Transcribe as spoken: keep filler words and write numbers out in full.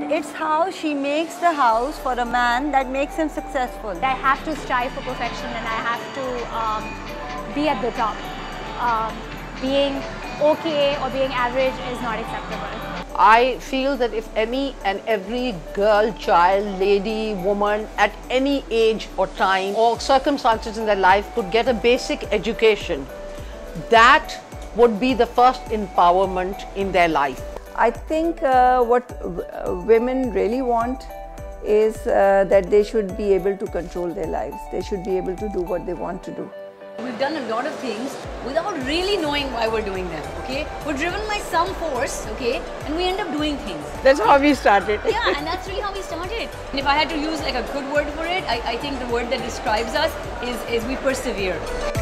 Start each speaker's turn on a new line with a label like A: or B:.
A: It's how she makes the house for a man that makes him successful.
B: I have to strive for perfection and I have to um, be at the top. Um, being okay or being average is not acceptable.
C: I feel that if any and every girl, child, lady, woman at any age or time or circumstances in their life could get a basic education, that would be the first empowerment in their life.
D: I think uh, what uh, women really want is uh, that they should be able to control their lives. They should be able to do what they want to do.
E: We've done a lot of things without really knowing why we're doing them, okay? We're driven by some force, okay? And we end up doing things.
D: That's how we started.
E: Yeah, and that's really how we started. And if I had to use like a good word for it, I, I think the word that describes us is, is we persevere.